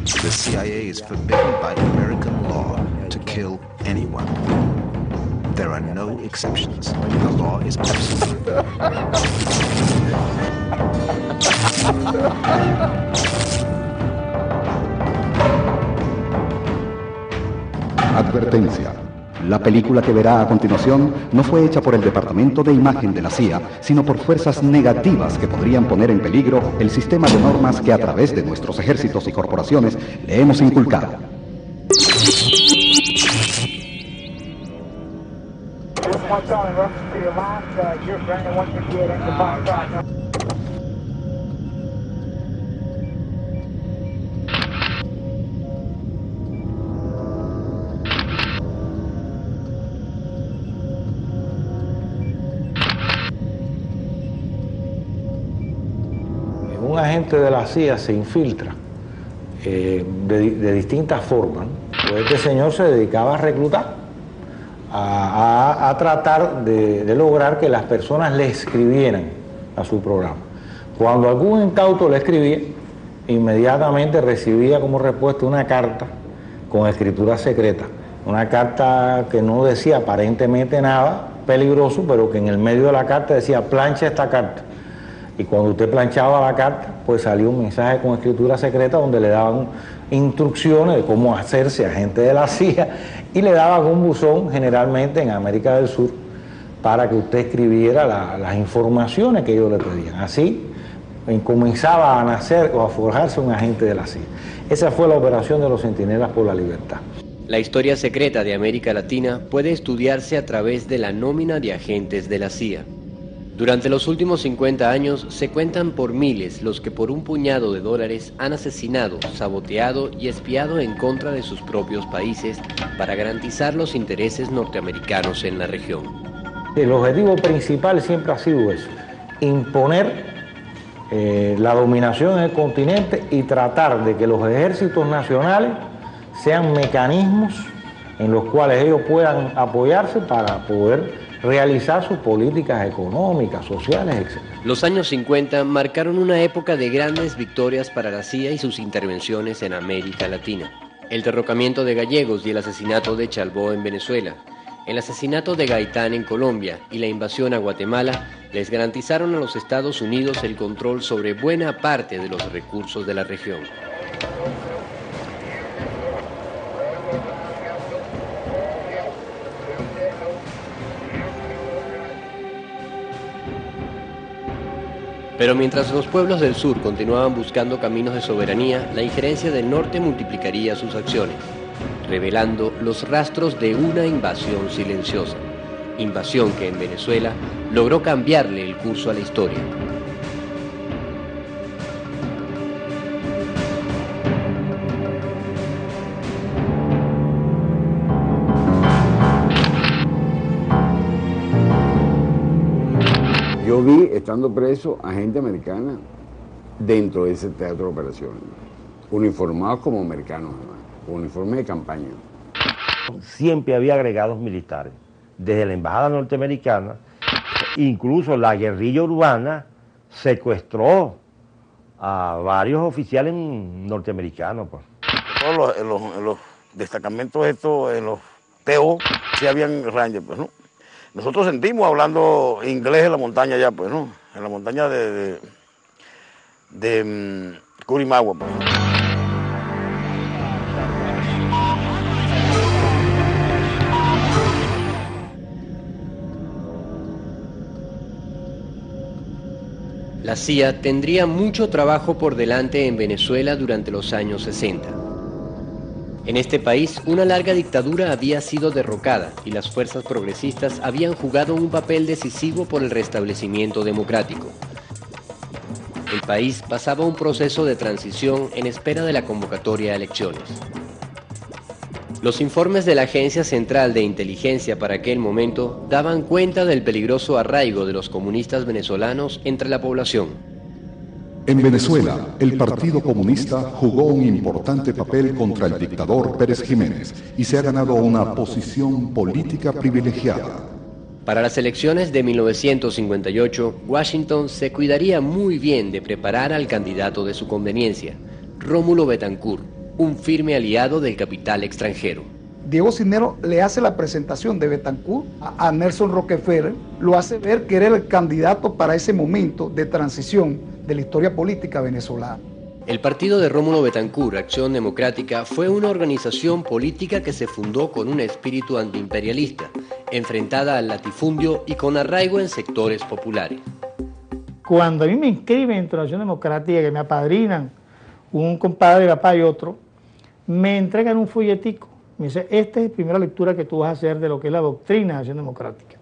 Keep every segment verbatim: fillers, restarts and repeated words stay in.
The C I A is forbidden by American law to kill anyone. There are no exceptions. The law is absolute. Advertencia. La película que verá a continuación no fue hecha por el Departamento de Imagen de la C I A, sino por fuerzas negativas que podrían poner en peligro el sistema de normas que a través de nuestros ejércitos y corporaciones le hemos inculcado. Un agente de la C I A se infiltra eh, de, de distintas formas. Pues este señor se dedicaba a reclutar, a, a, a tratar de, de lograr que las personas le escribieran a su programa. Cuando algún incauto le escribía, inmediatamente recibía como respuesta una carta con escritura secreta. Una carta que no decía aparentemente nada peligroso, pero que en el medio de la carta decía: plancha esta carta. Y cuando usted planchaba la carta, pues salía un mensaje con escritura secreta donde le daban instrucciones de cómo hacerse agente de la C I A y le daban un buzón, generalmente en América del Sur, para que usted escribiera la, las informaciones que ellos le pedían. Así comenzaba a nacer o a forjarse un agente de la C I A. Esa fue la operación de los Centinelas por la Libertad. La historia secreta de América Latina puede estudiarse a través de la nómina de agentes de la C I A. Durante los últimos cincuenta años se cuentan por miles los que por un puñado de dólares han asesinado, saboteado y espiado en contra de sus propios países para garantizar los intereses norteamericanos en la región. El objetivo principal siempre ha sido eso: imponer eh, la dominación en el continente y tratar de que los ejércitos nacionales sean mecanismos en los cuales ellos puedan apoyarse para poder realizar sus políticas económicas, sociales, etcétera. Los años cincuenta marcaron una época de grandes victorias para la C I A y sus intervenciones en América Latina. El derrocamiento de gallegos y el asesinato de Chalbó en Venezuela, el asesinato de Gaitán en Colombia y la invasión a Guatemala les garantizaron a los Estados Unidos el control sobre buena parte de los recursos de la región. Pero mientras los pueblos del sur continuaban buscando caminos de soberanía, la injerencia del norte multiplicaría sus acciones, revelando los rastros de una invasión silenciosa, invasión que en Venezuela logró cambiarle el curso a la historia. Yo vi, estando preso, a gente americana dentro de ese teatro de operaciones, uniformados como americanos, uniformes de campaña. Siempre había agregados militares, desde la embajada norteamericana, incluso la guerrilla urbana secuestró a varios oficiales norteamericanos. Pues. Todos los, en los, en los destacamentos estos, en los T O, sí habían rangers, pues, ¿no? Nosotros sentimos hablando inglés en la montaña ya, pues, ¿no? En la montaña de, de, de um, Curimagua, pues. La C I A tendría mucho trabajo por delante en Venezuela durante los años sesenta. En este país, una larga dictadura había sido derrocada y las fuerzas progresistas habían jugado un papel decisivo por el restablecimiento democrático. El país pasaba un proceso de transición en espera de la convocatoria a elecciones. Los informes de la Agencia Central de Inteligencia para aquel momento daban cuenta del peligroso arraigo de los comunistas venezolanos entre la población. En Venezuela, el Partido Comunista jugó un importante papel contra el dictador Pérez Jiménez y se ha ganado una posición política privilegiada. Para las elecciones de mil novecientos cincuenta y ocho, Washington se cuidaría muy bien de preparar al candidato de su conveniencia, Rómulo Betancourt, un firme aliado del capital extranjero. Diego Cisneros le hace la presentación de Betancourt a, a Nelson Rockefeller, lo hace ver que era el candidato para ese momento de transición de la historia política venezolana. El partido de Rómulo Betancourt, Acción Democrática, fue una organización política que se fundó con un espíritu antiimperialista, enfrentada al latifundio y con arraigo en sectores populares. Cuando a mí me inscriben en Acción Democrática, que me apadrinan un compadre, papá y otro, me entregan un folletico. Me dice, esta es la primera lectura que tú vas a hacer de lo que es la doctrina de Acción Democrática.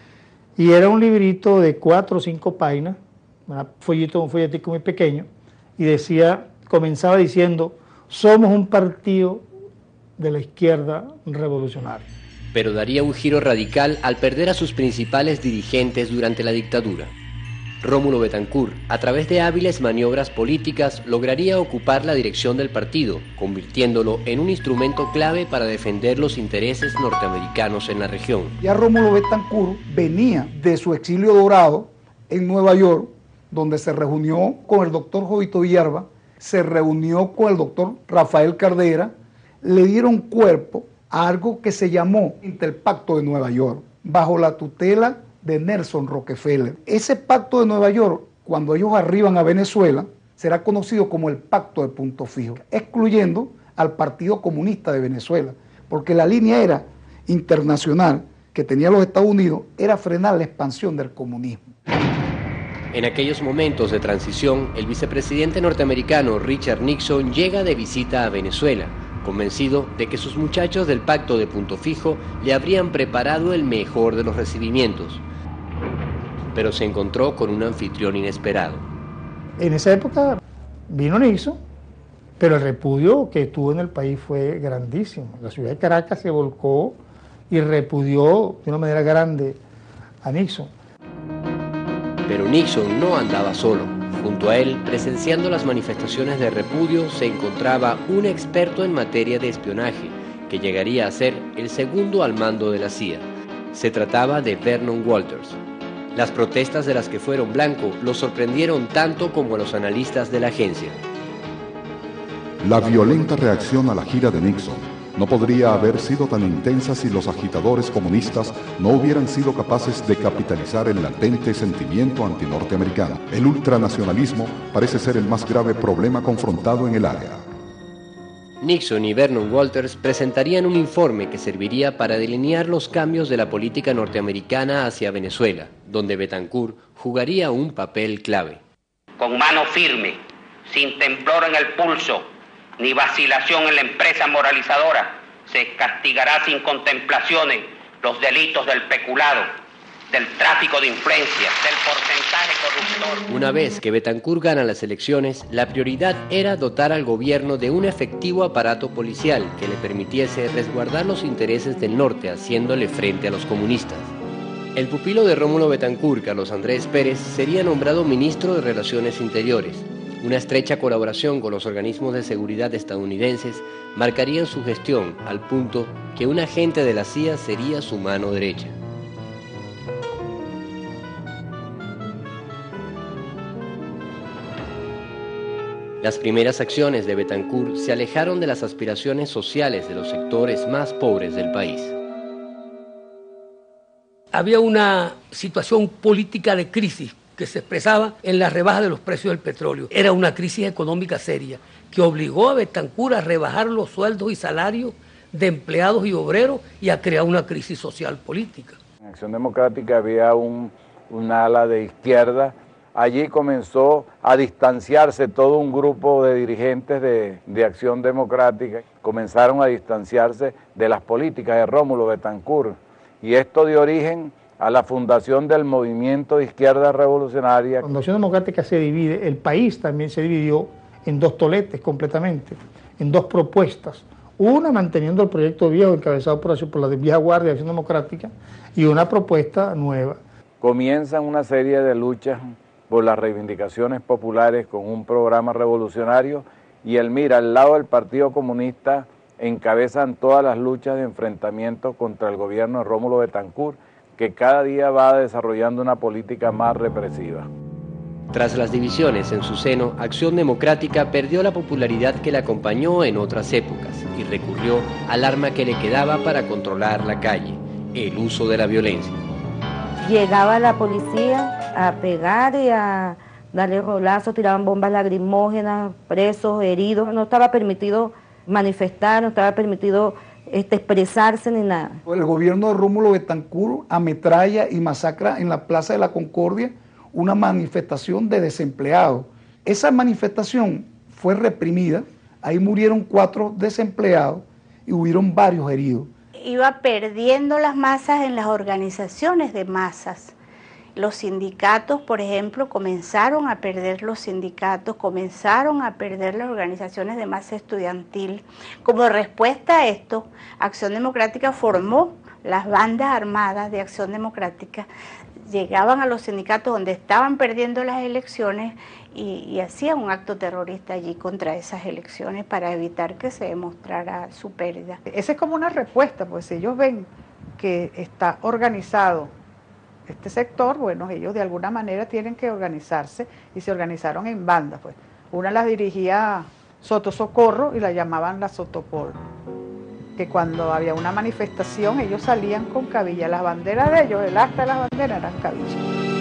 Y era un librito de cuatro o cinco páginas, un follito, un folletico muy pequeño, y decía, comenzaba diciendo, somos un partido de la izquierda revolucionaria. Pero daría un giro radical al perder a sus principales dirigentes durante la dictadura. Rómulo Betancourt, a través de hábiles maniobras políticas, lograría ocupar la dirección del partido, convirtiéndolo en un instrumento clave para defender los intereses norteamericanos en la región. Ya Rómulo Betancourt venía de su exilio dorado en Nueva York, donde se reunió con el doctor Jovito Villalba, se reunió con el doctor Rafael Cardera, le dieron cuerpo a algo que se llamó el Pacto de Nueva York, bajo la tutela de Nelson Rockefeller. Ese Pacto de Nueva York, cuando ellos arriban a Venezuela, será conocido como el Pacto de Punto Fijo, excluyendo al Partido Comunista de Venezuela, porque la línea era internacional que tenía los Estados Unidos, era frenar la expansión del comunismo. En aquellos momentos de transición, el vicepresidente norteamericano Richard Nixon llega de visita a Venezuela, convencido de que sus muchachos del Pacto de Punto Fijo le habrían preparado el mejor de los recibimientos. Pero se encontró con un anfitrión inesperado. En esa época vino Nixon, pero el repudio que tuvo en el país fue grandísimo. La ciudad de Caracas se volcó y repudió de una manera grande a Nixon. Pero Nixon no andaba solo. Junto a él, presenciando las manifestaciones de repudio, se encontraba un experto en materia de espionaje, que llegaría a ser el segundo al mando de la C I A. Se trataba de Vernon Walters. Las protestas de las que fueron blanco lo sorprendieron tanto como a los analistas de la agencia. La violenta reacción a la gira de Nixon no podría haber sido tan intensa si los agitadores comunistas no hubieran sido capaces de capitalizar el latente sentimiento antinorteamericano. El ultranacionalismo parece ser el más grave problema confrontado en el área. Nixon y Vernon Walters presentarían un informe que serviría para delinear los cambios de la política norteamericana hacia Venezuela, donde Betancourt jugaría un papel clave. Con mano firme, sin temblor en el pulso, ni vacilación en la empresa moralizadora, se castigará sin contemplaciones los delitos del peculado, del tráfico de influencias, del porcentaje corruptor. Una vez que Betancourt gana las elecciones, la prioridad era dotar al gobierno de un efectivo aparato policial que le permitiese resguardar los intereses del norte, haciéndole frente a los comunistas. El pupilo de Rómulo Betancourt, Carlos Andrés Pérez, sería nombrado ministro de Relaciones Interiores. Una estrecha colaboración con los organismos de seguridad estadounidenses marcarían su gestión al punto que un agente de la C I A sería su mano derecha. Las primeras acciones de Betancourt se alejaron de las aspiraciones sociales de los sectores más pobres del país. Había una situación política de crisis que se expresaba en la rebaja de los precios del petróleo. Era una crisis económica seria que obligó a Betancourt a rebajar los sueldos y salarios de empleados y obreros y a crear una crisis social política. En Acción Democrática había un, un ala de izquierda. Allí comenzó a distanciarse todo un grupo de dirigentes de, de Acción Democrática. Comenzaron a distanciarse de las políticas de Rómulo Betancourt. Y esto dio origen a la fundación del Movimiento de Izquierda Revolucionaria. Cuando Acción Democrática se divide, el país también se dividió en dos toletes completamente, en dos propuestas. Una manteniendo el proyecto viejo encabezado por, por la vieja guardia de Acción Democrática y una propuesta nueva. Comienzan una serie de luchas por las reivindicaciones populares con un programa revolucionario y el MIR, al lado del Partido Comunista, encabezan todas las luchas de enfrentamiento contra el gobierno de Rómulo Betancourt, que cada día va desarrollando una política más represiva. Tras las divisiones en su seno, Acción Democrática perdió la popularidad que le acompañó en otras épocas y recurrió al arma que le quedaba para controlar la calle, el uso de la violencia. Llegaba la policía a pegar y a darle rolazos, tiraban bombas lacrimógenas, presos, heridos. No estaba permitido manifestar, no estaba permitido este, expresarse ni nada. El gobierno de Rómulo Betancourt ametralla y masacra en la Plaza de la Concordia una manifestación de desempleados. Esa manifestación fue reprimida, ahí murieron cuatro desempleados y hubieron varios heridos. Iba perdiendo las masas en las organizaciones de masas. Los sindicatos, por ejemplo, comenzaron a perder los sindicatos, comenzaron a perder las organizaciones de masa estudiantil. Como respuesta a esto, Acción Democrática formó las bandas armadas de Acción Democrática, llegaban a los sindicatos donde estaban perdiendo las elecciones y, y hacían un acto terrorista allí contra esas elecciones para evitar que se demostrara su pérdida. Esa es como una respuesta, pues si ellos ven que está organizado este sector, bueno, ellos de alguna manera tienen que organizarse y se organizaron en bandas, pues. Una las dirigía Soto Socorro y la llamaban la Sotopol, que cuando había una manifestación ellos salían con cabilla, las banderas de ellos, el asta de las banderas eran cabillas.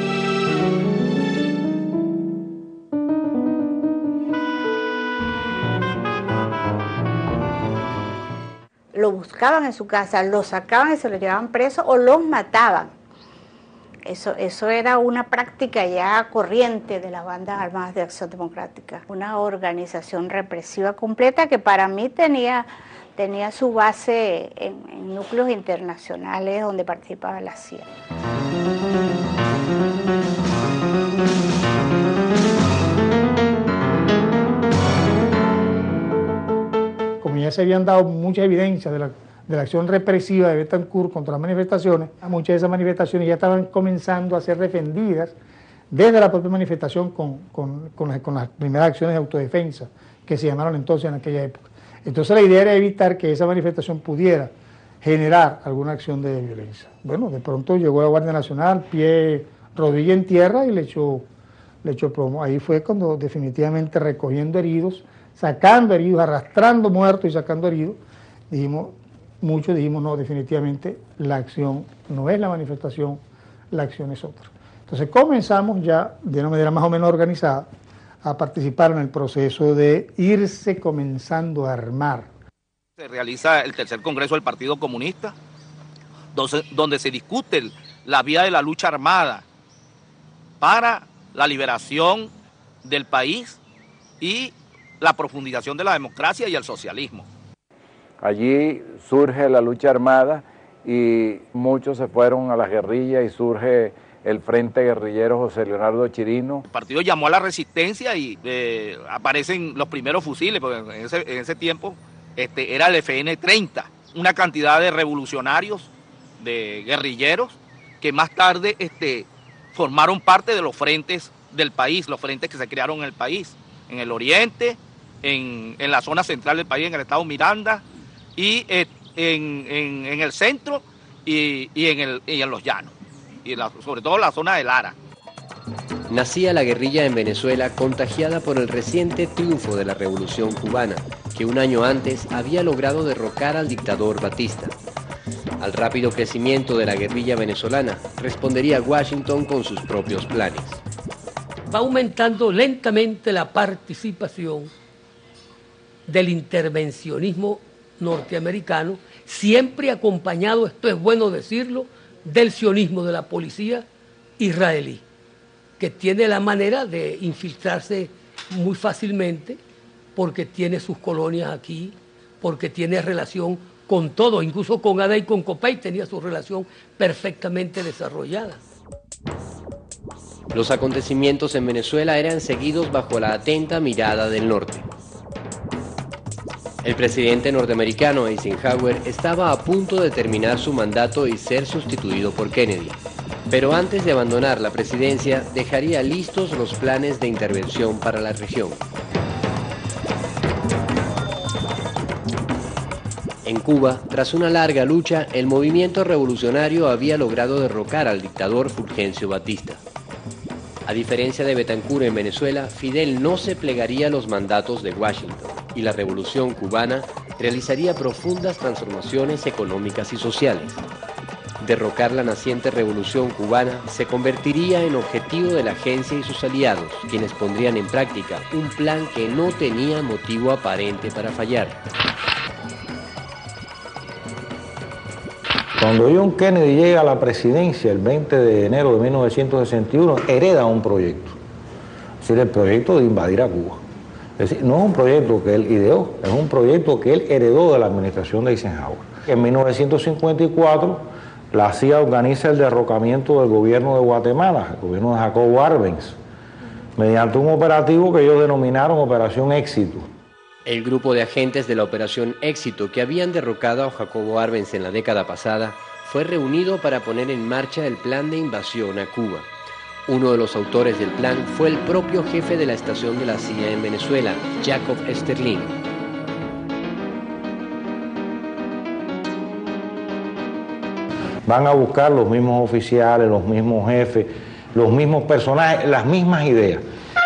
Lo buscaban en su casa, lo sacaban y se lo llevaban preso o los mataban. Eso, eso era una práctica ya corriente de las bandas armadas de Acción Democrática. Una organización represiva completa que para mí tenía, tenía su base en, en núcleos internacionales donde participaba la C I A. Como ya se habían dado muchas evidencias de la, de la acción represiva de Betancourt contra las manifestaciones, muchas de esas manifestaciones ya estaban comenzando a ser defendidas desde la propia manifestación con, con, con, las, con las primeras acciones de autodefensa que se llamaron entonces en aquella época. Entonces la idea era evitar que esa manifestación pudiera generar alguna acción de violencia. Bueno, de pronto llegó la Guardia Nacional, pie, rodilla en tierra y le echó, le echó plomo. Ahí fue cuando definitivamente recogiendo heridos, sacando heridos, arrastrando muertos y sacando heridos, dijimos, muchos dijimos, no, definitivamente la acción no es la manifestación, la acción es otra. Entonces comenzamos ya de una manera más o menos organizada a participar en el proceso de irse comenzando a armar. Se realiza el tercer congreso del Partido Comunista, donde, donde se discute la vía de la lucha armada para la liberación del país y la profundización de la democracia y el socialismo. Allí surge la lucha armada y muchos se fueron a las guerrillas y surge el Frente Guerrillero José Leonardo Chirino. El partido llamó a la resistencia y eh, aparecen los primeros fusiles, porque en ese, en ese tiempo este, era el F N treinta, una cantidad de revolucionarios, de guerrilleros, que más tarde este, formaron parte de los frentes del país, los frentes que se crearon en el país, en el oriente, en, en la zona central del país, en el estado Miranda, y eh, en, en, en el centro y, y, en el, y en los llanos, y la, sobre todo en la zona de Lara. Nacía la guerrilla en Venezuela contagiada por el reciente triunfo de la Revolución Cubana, que un año antes había logrado derrocar al dictador Batista. Al rápido crecimiento de la guerrilla venezolana respondería Washington con sus propios planes. Va aumentando lentamente la participación del intervencionismo norteamericano, siempre acompañado, esto es bueno decirlo, del sionismo de la policía israelí, que tiene la manera de infiltrarse muy fácilmente porque tiene sus colonias aquí, porque tiene relación con todo, incluso con Ada y con Copey tenía su relación perfectamente desarrollada. Los acontecimientos en Venezuela eran seguidos bajo la atenta mirada del norte. El presidente norteamericano Eisenhower estaba a punto de terminar su mandato y ser sustituido por Kennedy. Pero antes de abandonar la presidencia, dejaría listos los planes de intervención para la región. En Cuba, tras una larga lucha, el movimiento revolucionario había logrado derrocar al dictador Fulgencio Batista. A diferencia de Betancur en Venezuela, Fidel no se plegaría a los mandatos de Washington y la revolución cubana realizaría profundas transformaciones económicas y sociales. Derrocar la naciente revolución cubana se convertiría en objetivo de la agencia y sus aliados, quienes pondrían en práctica un plan que no tenía motivo aparente para fallar. Cuando John Kennedy llega a la presidencia el veinte de enero de mil novecientos sesenta y uno, hereda un proyecto, es decir, el proyecto de invadir a Cuba. Es decir, no es un proyecto que él ideó, es un proyecto que él heredó de la administración de Eisenhower. En mil novecientos cincuenta y cuatro, la C I A organiza el derrocamiento del gobierno de Guatemala, el gobierno de Jacobo Arbenz, mediante un operativo que ellos denominaron Operación Éxito. El grupo de agentes de la Operación Éxito que habían derrocado a Jacobo Arbenz en la década pasada fue reunido para poner en marcha el plan de invasión a Cuba. Uno de los autores del plan fue el propio jefe de la estación de la C I A en Venezuela, Jacob Esterlin. Van a buscar los mismos oficiales, los mismos jefes, los mismos personajes, las mismas ideas.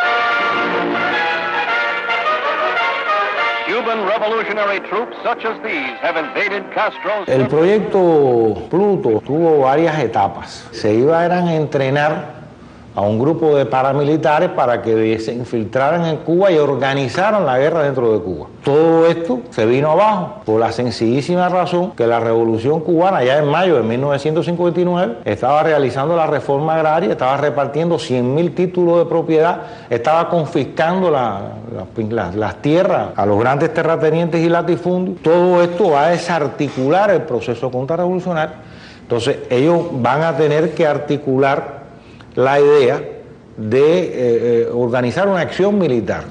El proyecto Pluto tuvo varias etapas. Se iban a entrenar a un grupo de paramilitares para que se infiltraran en Cuba y organizaran la guerra dentro de Cuba. Todo esto se vino abajo por la sencillísima razón que la Revolución Cubana, ya en mayo de mil novecientos cincuenta y nueve, estaba realizando la reforma agraria, estaba repartiendo cien mil títulos de propiedad, estaba confiscando la, la, la, las tierras a los grandes terratenientes y latifundios. Todo esto va a desarticular el proceso contrarrevolucionario. Entonces ellos van a tener que articular la idea de eh, eh, organizar una acción militar.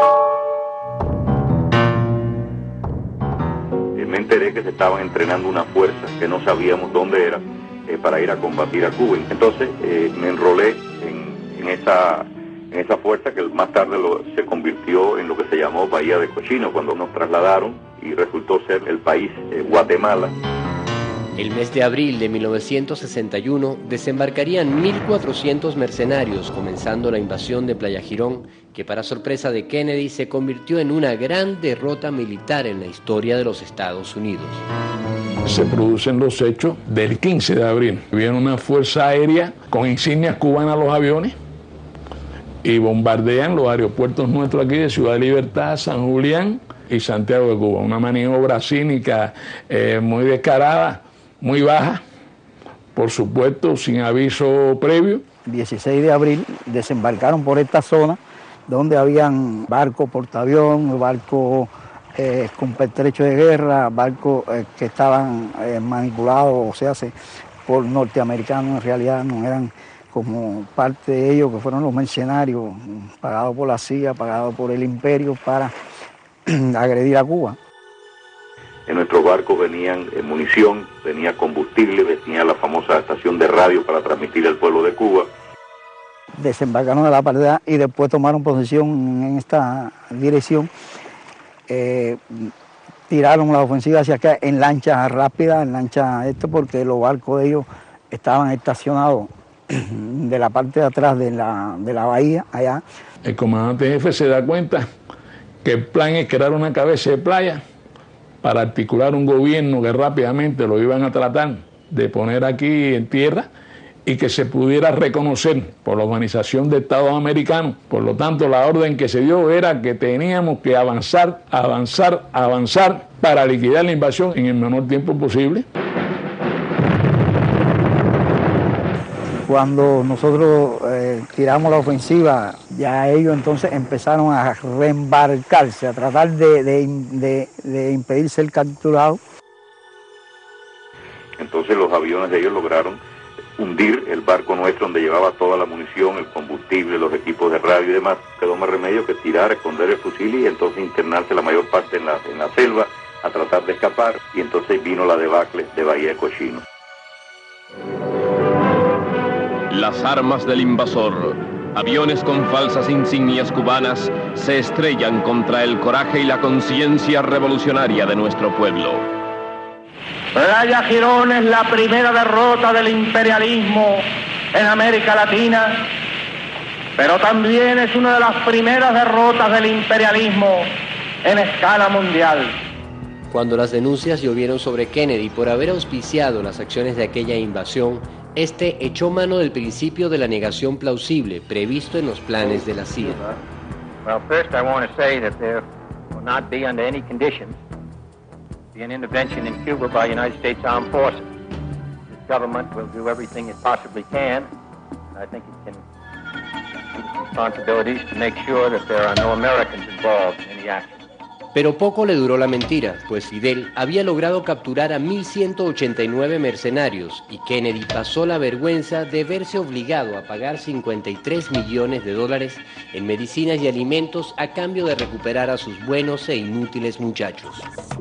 Me enteré que se estaban entrenando una fuerza que no sabíamos dónde era eh, para ir a combatir a Cuba. Entonces eh, me enrolé en, en, esa, en esa fuerza que más tarde lo, se convirtió en lo que se llamó Bahía de Cochino, cuando nos trasladaron y resultó ser el país eh, Guatemala. El mes de abril de mil novecientos sesenta y uno desembarcarían mil cuatrocientos mercenarios, comenzando la invasión de Playa Girón, que para sorpresa de Kennedy se convirtió en una gran derrota militar en la historia de los Estados Unidos. Se producen los hechos del quince de abril. Viene una fuerza aérea con insignias cubanas a los aviones y bombardean los aeropuertos nuestros aquí de Ciudad Libertad, San Julián y Santiago de Cuba. Una maniobra cínica eh, muy descarada, muy baja, por supuesto, sin aviso previo. dieciséis de abril desembarcaron por esta zona donde habían barcos portaavión, barcos eh, con pertrecho de guerra, barcos eh, que estaban eh, manipulados, o sea, por norteamericanos, en realidad no eran como parte de ellos, que fueron los mercenarios pagados por la C I A, pagados por el imperio para agredir a Cuba. En nuestros barcos venían eh, munición, venía combustible, venía la famosa estación de radio para transmitir al pueblo de Cuba. Desembarcaron de la partida y después tomaron posesión en esta dirección. Eh, tiraron la ofensiva hacia acá en lanchas rápidas, en lanchas esto, porque los barcos de ellos estaban estacionados de la parte de atrás de la, de la bahía, allá. El comandante jefe se da cuenta que el plan es crear una cabeza de playa para articular un gobierno que rápidamente lo iban a tratar de poner aquí en tierra y que se pudiera reconocer por la Organización de Estados Americanos. Por lo tanto, la orden que se dio era que teníamos que avanzar, avanzar, avanzar para liquidar la invasión en el menor tiempo posible. Cuando nosotros eh, tiramos la ofensiva, ya ellos entonces empezaron a reembarcarse, a tratar de, de, de, de impedir ser capturados. Entonces los aviones de ellos lograron hundir el barco nuestro donde llevaba toda la munición, el combustible, los equipos de radio y demás. Quedó más remedio que tirar, esconder el fusil y entonces internarse la mayor parte en la, en la selva a tratar de escapar, y entonces vino la debacle de Bahía de Cochino. Las armas del invasor, aviones con falsas insignias cubanas, se estrellan contra el coraje y la conciencia revolucionaria de nuestro pueblo. Playa Girón es la primera derrota del imperialismo en América Latina pero también es una de las primeras derrotas del imperialismo en escala mundial. Cuando las denuncias llovieron sobre Kennedy por haber auspiciado las acciones de aquella invasión, este echó mano del principio de la negación plausible previsto en los planes de la C I A. Well, first I want to say that there will not be under any conditions be an intervention in Cuba by United States Armed Forces. This government will do everything it possibly can. I think it can meet its responsibilities to make sure that there are no Americans involved in any action. Pero poco le duró la mentira, pues Fidel había logrado capturar a mil ciento ochenta y nueve mercenarios y Kennedy pasó la vergüenza de verse obligado a pagar cincuenta y tres millones de dólares en medicinas y alimentos a cambio de recuperar a sus buenos e inútiles muchachos.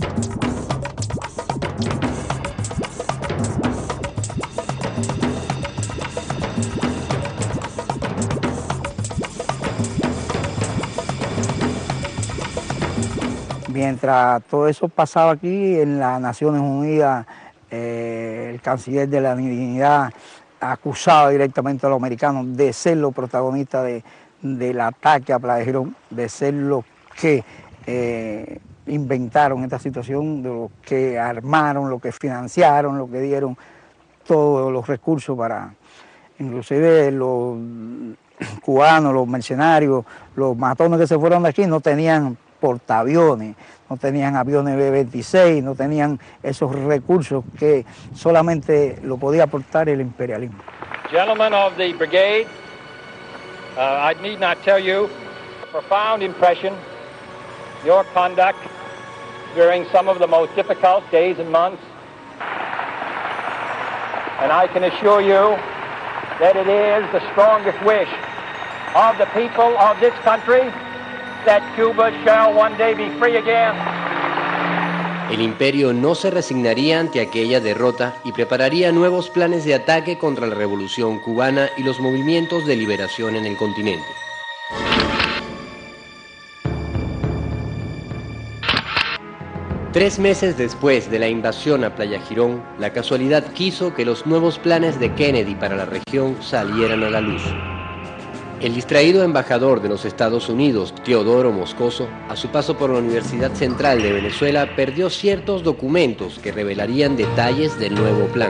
Mientras todo eso pasaba aquí en las Naciones Unidas, eh, el canciller de la dignidad acusaba directamente a los americanos de ser los protagonistas de, del ataque a Playa Girón, de ser los que eh, inventaron esta situación, de los que armaron, los que financiaron, los que dieron todos los recursos para, inclusive los cubanos, los mercenarios, los matones que se fueron de aquí no tenían portaaviones, no tenían aviones B veintiséis, no tenían esos recursos que solamente lo podía aportar el imperialismo. Gentlemen of the brigade, uh, I need not tell you a profound impression your conduct during some of the most difficult days and months. And I can assure you that it is the strongest wish of the people of this country that Cuba shall one day be free again. El imperio no se resignaría ante aquella derrota y prepararía nuevos planes de ataque contra la revolución cubana y los movimientos de liberación en el continente. Tres meses después de la invasión a Playa Girón, la casualidad quiso que los nuevos planes de Kennedy para la región salieran a la luz. El distraído embajador de los Estados Unidos, Teodoro Moscoso, a su paso por la Universidad Central de Venezuela, perdió ciertos documentos que revelarían detalles del nuevo plan.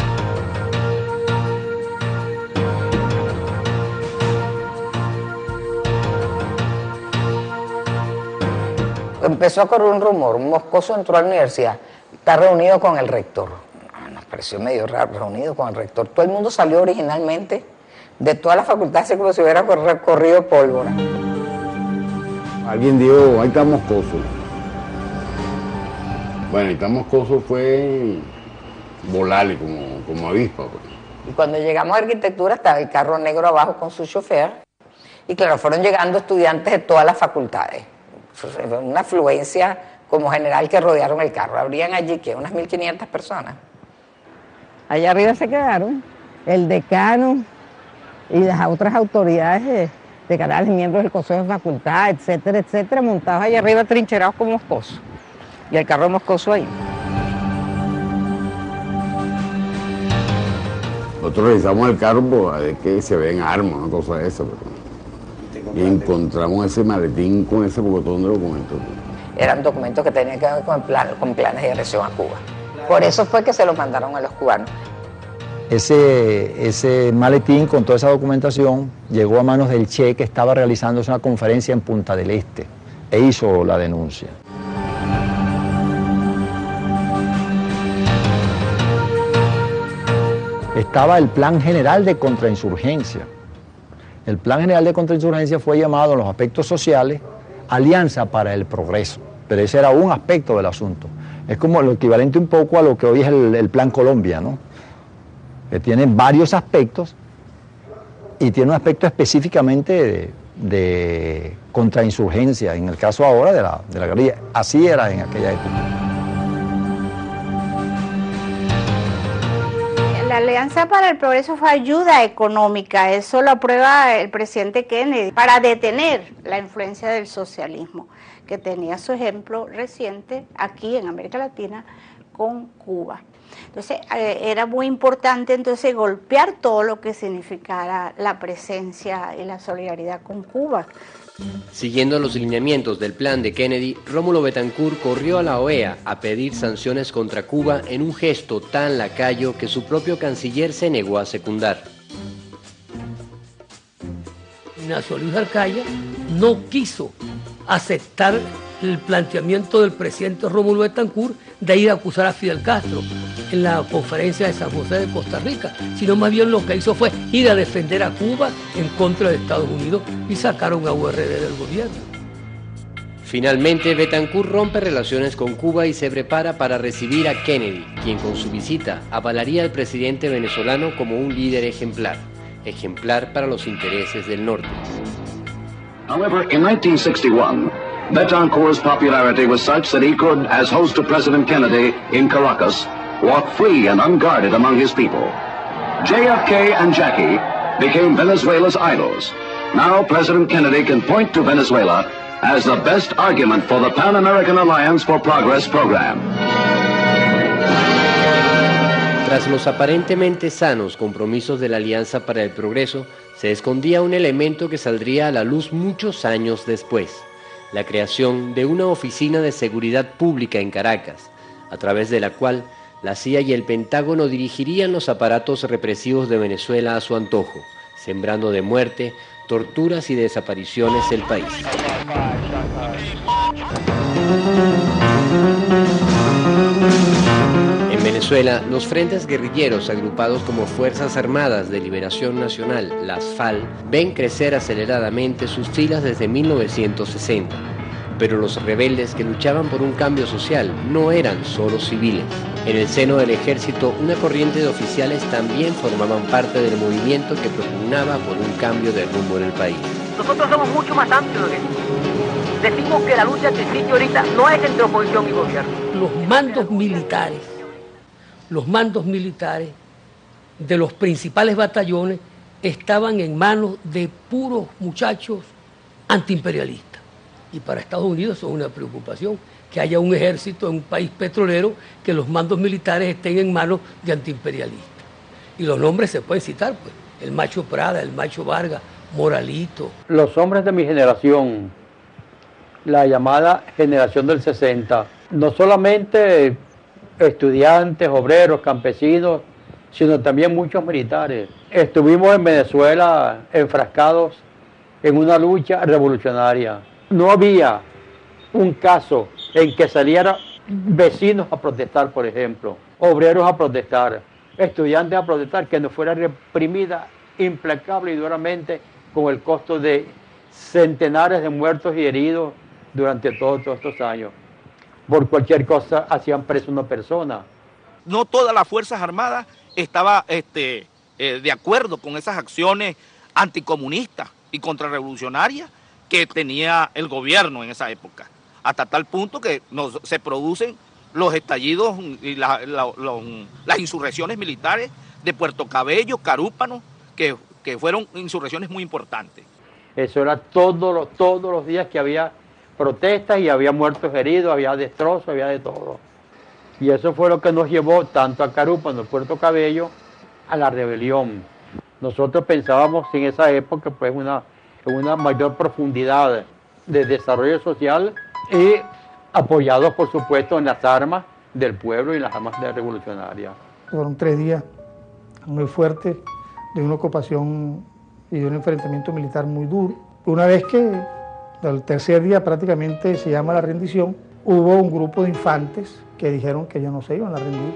Empezó a correr un rumor, Moscoso entró a la universidad, está reunido con el rector. Nos pareció medio raro, reunido con el rector. Todo el mundo salió originalmente de todas las facultades, como si hubiera corrido pólvora. Alguien dijo, ahí está Moscoso. Bueno, ahí está Moscoso fue volarle como, como avispa. Pues. Y cuando llegamos a arquitectura estaba el carro negro abajo con su chofer. Y claro, fueron llegando estudiantes de todas las facultades. Una afluencia como general que rodearon el carro. Habrían allí, ¿qué? Unas mil quinientas personas. Allá arriba se quedaron el decano y las otras autoridades de, de canales, miembros del Consejo de Facultad, etcétera, etcétera, montados allá arriba trincherados como Moscoso. Y el carro de Moscoso ahí. Nosotros revisamos el carro para ver que se ven armas, una cosa de esa. Pero... Y encontramos ese maletín con ese pocotón de documentos. Eran documentos que tenían que ver con, plan, con planes de agresión a Cuba. Por eso fue que se los mandaron a los cubanos. Ese, ese maletín con toda esa documentación llegó a manos del Che, que estaba realizándose una conferencia en Punta del Este e hizo la denuncia. Estaba el Plan General de Contrainsurgencia. El Plan General de Contrainsurgencia fue llamado en los aspectos sociales Alianza para el Progreso, pero ese era un aspecto del asunto. Es como lo equivalente un poco a lo que hoy es el, el Plan Colombia, ¿no? Que tiene varios aspectos y tiene un aspecto específicamente de, de contrainsurgencia, en el caso ahora de la, de la guerrilla. Así era en aquella época. La Alianza para el Progreso fue ayuda económica, eso lo aprueba el presidente Kennedy, para detener la influencia del socialismo, que tenía su ejemplo reciente aquí en América Latina con Cuba. Entonces eh, era muy importante entonces golpear todo lo que significara la presencia y la solidaridad con Cuba. Siguiendo los lineamientos del plan de Kennedy, Rómulo Betancourt corrió a la O E A a pedir sanciones contra Cuba en un gesto tan lacayo que su propio canciller se negó a secundar. Ignacio Luis Arcaya no quiso aceptar el planteamiento del presidente Rómulo Betancourt de ir a acusar a Fidel Castro en la conferencia de San José de Costa Rica, sino más bien lo que hizo fue ir a defender a Cuba en contra de Estados Unidos y sacaron a U R D del gobierno. Finalmente, Betancourt rompe relaciones con Cuba y se prepara para recibir a Kennedy, quien con su visita avalaría al presidente venezolano como un líder ejemplar, ejemplar para los intereses del norte. However, in nineteen sixty-one, Betancourt's popularity was such that he could, as host of President Kennedy in Caracas, walk free and unguarded among his people. J F K and Jackie became Venezuela's idols. Now President Kennedy can point to Venezuela as the best argument for the Pan-American Alliance for Progress program. Tras los aparentemente sanos compromisos de la Alianza para el Progreso, se escondía un elemento que saldría a la luz muchos años después: la creación de una oficina de seguridad pública en Caracas, a través de la cual la C I A y el Pentágono dirigirían los aparatos represivos de Venezuela a su antojo, sembrando de muerte, torturas y desapariciones el país. En Venezuela, los frentes guerrilleros agrupados como Fuerzas Armadas de Liberación Nacional, las FAL, ven crecer aceleradamente sus filas desde mil novecientos sesenta. Pero los rebeldes que luchaban por un cambio social no eran solo civiles. En el seno del ejército, una corriente de oficiales también formaban parte del movimiento que propugnaba por un cambio de rumbo en el país. Nosotros somos mucho más amplios de eso. Decimos que la lucha que existe ahorita no es entre oposición y gobierno. Los mandos militares, los mandos militares de los principales batallones estaban en manos de puros muchachos antiimperialistas. Y para Estados Unidos eso es una preocupación, que haya un ejército en un país petrolero, que los mandos militares estén en manos de antiimperialistas. Y los nombres se pueden citar, pues, el Macho Prada, el Macho Vargas, Moralito. Los hombres de mi generación, la llamada generación del sesenta, no solamente estudiantes, obreros, campesinos, sino también muchos militares. Estuvimos en Venezuela enfrascados en una lucha revolucionaria. No había un caso en que salieran vecinos a protestar, por ejemplo, obreros a protestar, estudiantes a protestar, que no fuera reprimida implacable y duramente con el costo de centenares de muertos y heridos durante todos, todos estos años. Por cualquier cosa hacían preso una persona. No todas las Fuerzas Armadas estaban este, eh, de acuerdo con esas acciones anticomunistas y contrarrevolucionarias que tenía el gobierno en esa época, hasta tal punto que nos, se producen los estallidos y la, la, la, las insurrecciones militares de Puerto Cabello, Carúpano, que, que fueron insurrecciones muy importantes. Eso era todos los, todos los días que había protestas y había muertos heridos, había destrozos, había de todo. Y eso fue lo que nos llevó tanto a Carúpano, Puerto Cabello, a la rebelión. Nosotros pensábamos en esa época pues una una mayor profundidad de desarrollo social y apoyados, por supuesto, en las armas del pueblo y las armas revolucionarias. Fueron tres días muy fuertes de una ocupación y de un enfrentamiento militar muy duro. Una vez que al tercer día prácticamente se llama la rendición, hubo un grupo de infantes que dijeron que ellos no se iban a rendir.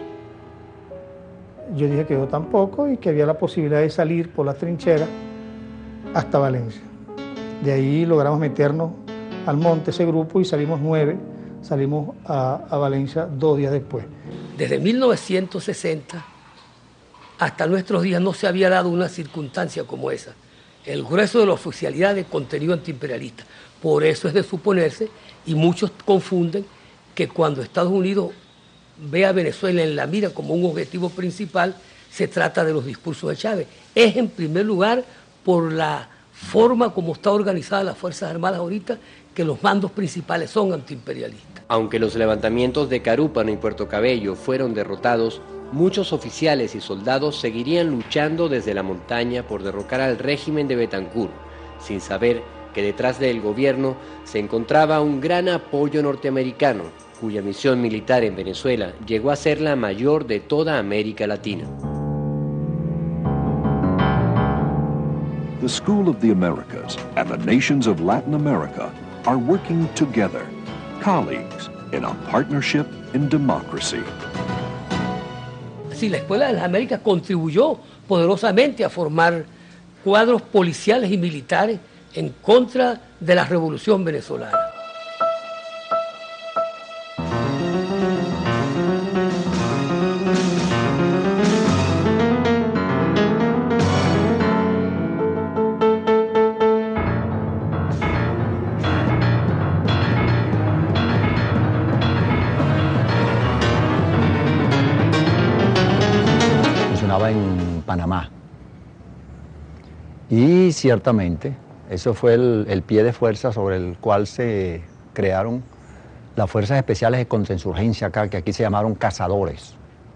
Yo dije que yo tampoco y que había la posibilidad de salir por las trincheras hasta Valencia. De ahí logramos meternos al monte ese grupo y salimos nueve, salimos a, a Valencia dos días después. Desde mil novecientos sesenta hasta nuestros días no se había dado una circunstancia como esa. El grueso de la oficialidad de contenido antiimperialista. Por eso es de suponerse, y muchos confunden, que cuando Estados Unidos ve a Venezuela en la mira como un objetivo principal, se trata de los discursos de Chávez. Es en primer lugar por la forma como está organizada las Fuerzas Armadas ahorita, que los mandos principales son antiimperialistas. Aunque los levantamientos de Carúpano y Puerto Cabello fueron derrotados, muchos oficiales y soldados seguirían luchando desde la montaña por derrocar al régimen de Betancur, sin saber que detrás del gobierno se encontraba un gran apoyo norteamericano, cuya misión militar en Venezuela llegó a ser la mayor de toda América Latina. The School of the Americas and the nations of Latin America are working together, colleagues in a partnership in democracy. Sí, la Escuela de las Américas contribuyó poderosamente a formar cuadros policiales y militares en contra de la revolución venezolana. En Panamá. Y ciertamente, eso fue el, el pie de fuerza sobre el cual se crearon las Fuerzas Especiales de Contrainsurgencia acá, que aquí se llamaron cazadores.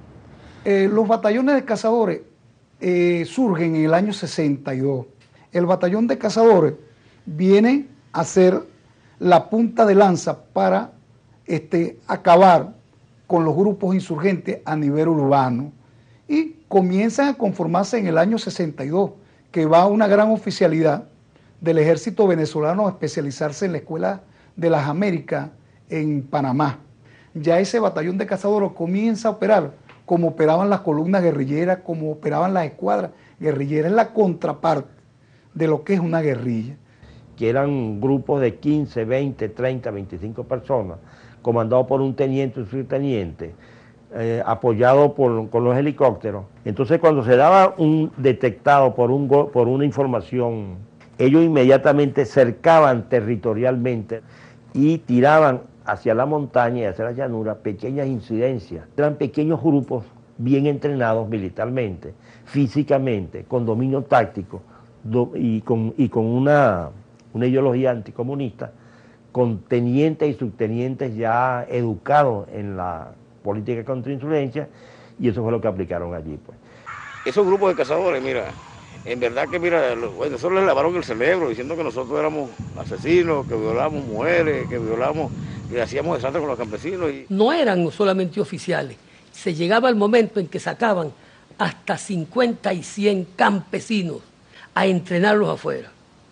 Eh, los batallones de cazadores eh, surgen en el año sesenta y dos. El batallón de cazadores viene a ser la punta de lanza para este, acabar con los grupos insurgentes a nivel urbano. Y comienzan a conformarse en el año sesenta y dos, que va una gran oficialidad del ejército venezolano a especializarse en la Escuela de las Américas en Panamá. Ya ese batallón de cazadores comienza a operar como operaban las columnas guerrilleras, como operaban las escuadras guerrilleras, es la contraparte de lo que es una guerrilla. Que eran grupos de quince, veinte, treinta, veinticinco personas, comandados por un teniente, un subteniente, Eh, apoyado por, con los helicópteros. Entonces cuando se daba un detectado por, un, por una información, ellos inmediatamente cercaban territorialmente y tiraban hacia la montaña y hacia la llanura pequeñas incidencias. Eran pequeños grupos bien entrenados militarmente, físicamente, con dominio táctico do, y con, y con una, una ideología anticomunista, con tenientes y subtenientes ya educados en la política de contrainsurgencia, y eso fue lo que aplicaron allí, pues. Esos grupos de cazadores, mira, en verdad que, mira, los, bueno, eso les lavaron el cerebro, diciendo que nosotros éramos asesinos, que violamos mujeres, que violamos, que hacíamos desastres con los campesinos. Y... No eran solamente oficiales, se llegaba el momento en que sacaban hasta cincuenta y cien campesinos a entrenarlos afuera,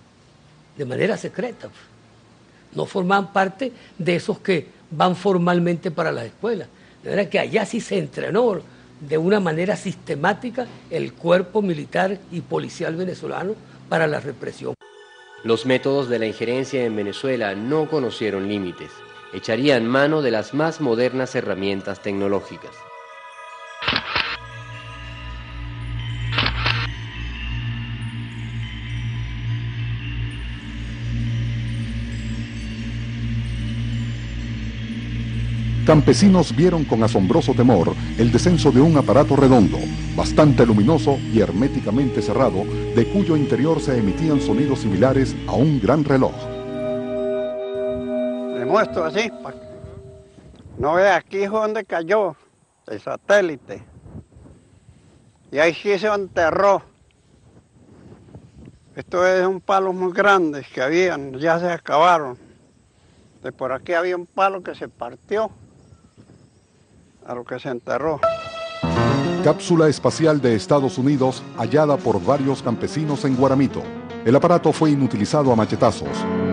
de manera secreta. No formaban parte de esos que van formalmente para las escuelas. De manera que allá sí se entrenó de una manera sistemática el cuerpo militar y policial venezolano para la represión. Los métodos de la injerencia en Venezuela no conocieron límites. Echarían mano de las más modernas herramientas tecnológicas. Campesinos vieron con asombroso temor el descenso de un aparato redondo, bastante luminoso y herméticamente cerrado, de cuyo interior se emitían sonidos similares a un gran reloj. Le muestro así, para que no vea, aquí es donde cayó el satélite. Y ahí sí se enterró. Esto es un palo muy grande que habían, ya se acabaron. De por aquí había un palo que se partió, a lo que se enterró. Cápsula espacial de Estados Unidos hallada por varios campesinos en Guaramito. El aparato fue inutilizado a machetazos.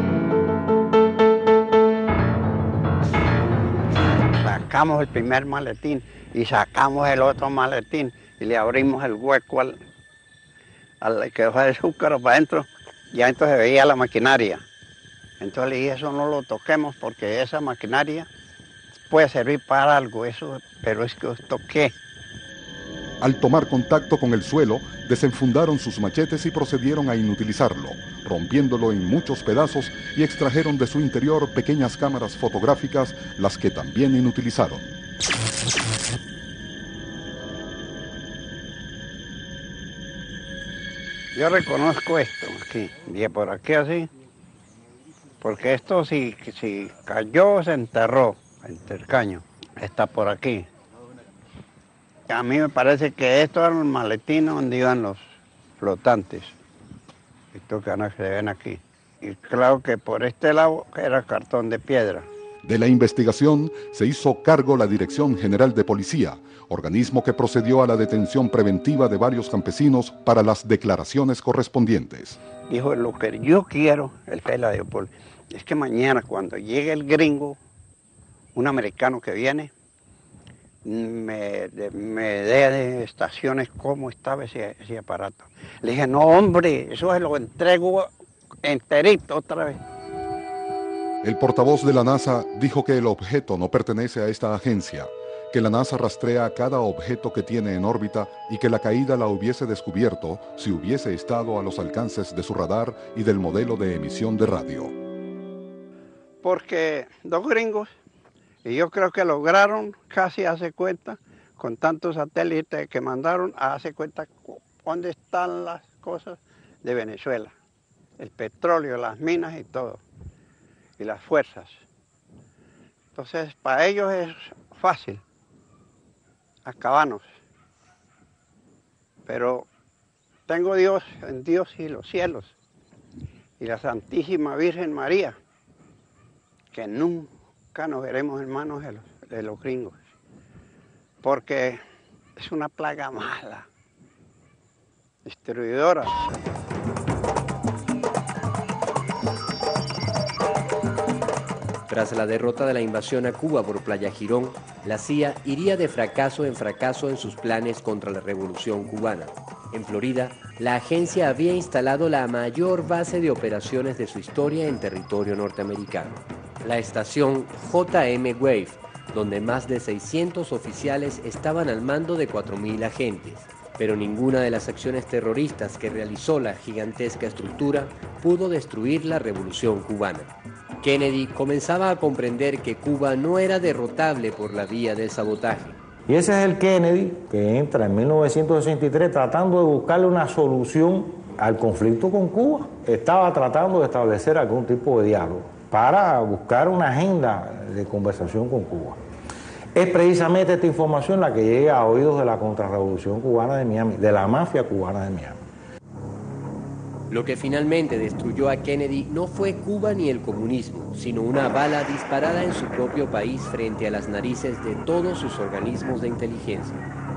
Sacamos el primer maletín y sacamos el otro maletín y le abrimos el hueco al, al que dejó el azúcar para adentro, y adentro se veía la maquinaria. Entonces le dije, eso no lo toquemos porque esa maquinaria puede servir para algo, eso, pero es que esto qué. Al tomar contacto con el suelo, desenfundaron sus machetes y procedieron a inutilizarlo, rompiéndolo en muchos pedazos, y extrajeron de su interior pequeñas cámaras fotográficas, las que también inutilizaron. Yo reconozco esto aquí, y por aquí así, porque esto si, si cayó, se enterró, el caño, está por aquí. A mí me parece que estos eran los maletines donde iban los flotantes, estos que se ven aquí. Y claro que por este lado era cartón de piedra. De la investigación se hizo cargo la Dirección General de Policía, organismo que procedió a la detención preventiva de varios campesinos para las declaraciones correspondientes. Dijo, lo que yo quiero, el Pela de Leopoldo, es que mañana cuando llegue el gringo, un americano que viene, me, me dé de estaciones cómo estaba ese, ese aparato. Le dije, no hombre, eso se lo entrego enterito otra vez. El portavoz de la NASA dijo que el objeto no pertenece a esta agencia, que la NASA rastrea cada objeto que tiene en órbita y que la caída la hubiese descubierto si hubiese estado a los alcances de su radar y del modelo de emisión de radio. Porque dos gringos, y yo creo que lograron casi hace cuenta, con tantos satélites que mandaron, a hace cuenta dónde están las cosas de Venezuela, el petróleo, las minas y todo, y las fuerzas. Entonces, para ellos es fácil acabarnos. Pero tengo Dios en Dios y los cielos, y la Santísima Virgen María, que nunca nos veremos en manos de los, de los gringos, porque es una plaga mala, destruidora. Tras la derrota de la invasión a Cuba por Playa Girón, la C I A iría de fracaso en fracaso en sus planes contra la Revolución Cubana. En Florida, la agencia había instalado la mayor base de operaciones de su historia en territorio norteamericano, la estación J M Wave, donde más de seiscientos oficiales estaban al mando de cuatro mil agentes. Pero ninguna de las acciones terroristas que realizó la gigantesca estructura pudo destruir la Revolución Cubana. Kennedy comenzaba a comprender que Cuba no era derrotable por la vía del sabotaje. Y ese es el Kennedy que entra en mil novecientos sesenta y tres tratando de buscarle una solución al conflicto con Cuba. Estaba tratando de establecer algún tipo de diálogo para buscar una agenda de conversación con Cuba. Es precisamente esta información la que llega a oídos de la contrarrevolución cubana de Miami, de la mafia cubana de Miami. Lo que finalmente destruyó a Kennedy no fue Cuba ni el comunismo, sino una bala disparada en su propio país frente a las narices de todos sus organismos de inteligencia.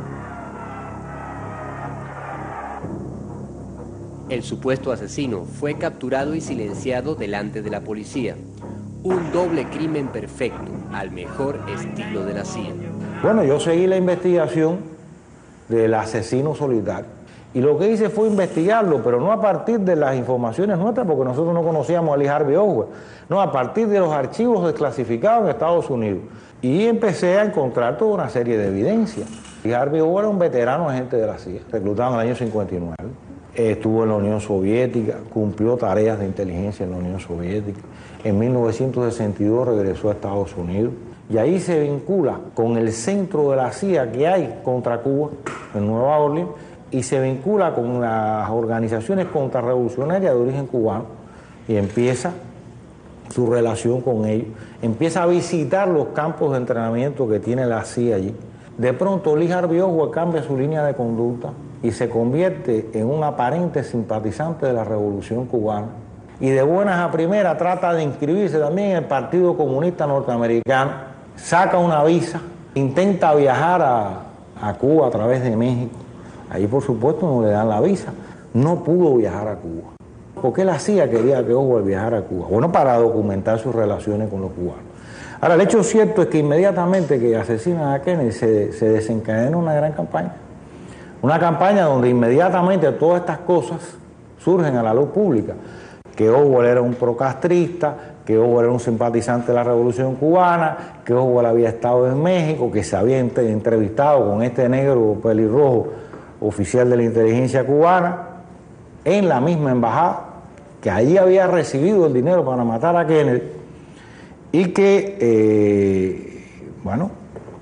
El supuesto asesino fue capturado y silenciado delante de la policía. Un doble crimen perfecto, al mejor estilo de la C I A. Bueno, yo seguí la investigación del asesino solitario. Y lo que hice fue investigarlo, pero no a partir de las informaciones nuestras, porque nosotros no conocíamos a Lee Harvey Oswald, no, a partir de los archivos desclasificados en Estados Unidos. Y empecé a encontrar toda una serie de evidencias. Lee Harvey Oswald era un veterano agente de la C I A, reclutado en el año cincuenta y nueve. Estuvo en la Unión Soviética, cumplió tareas de inteligencia en la Unión Soviética. En mil novecientos sesenta y dos regresó a Estados Unidos. Y ahí se vincula con el centro de la C I A que hay contra Cuba, en Nueva Orleans, y se vincula con las organizaciones contrarrevolucionarias de origen cubano y empieza su relación con ellos, empieza a visitar los campos de entrenamiento que tiene la C I A allí. De pronto Lee Harvey Oswald cambia su línea de conducta y se convierte en un aparente simpatizante de la Revolución Cubana y de buenas a primeras trata de inscribirse también en el Partido Comunista Norteamericano, saca una visa, intenta viajar a, a Cuba a través de México. Ahí, por supuesto, no le dan la visa. No pudo viajar a Cuba. ¿Por qué la C I A quería que Oswald viajara a Cuba? Bueno, para documentar sus relaciones con los cubanos. Ahora, el hecho cierto es que inmediatamente que asesinan a Kennedy se, se desencadena una gran campaña. Una campaña donde inmediatamente todas estas cosas surgen a la luz pública. Que Oswald era un procastrista, que Oswald era un simpatizante de la Revolución Cubana, que Oswald había estado en México, que se había entrevistado con este negro pelirrojo oficial de la inteligencia cubana, en la misma embajada, que allí había recibido el dinero para matar a Kennedy, y que, eh, bueno,